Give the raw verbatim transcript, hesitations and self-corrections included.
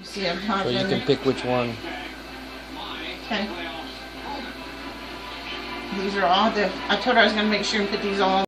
See, I'm So you can pick which one. Okay. These are all the, I told her I was going to make sure and put these all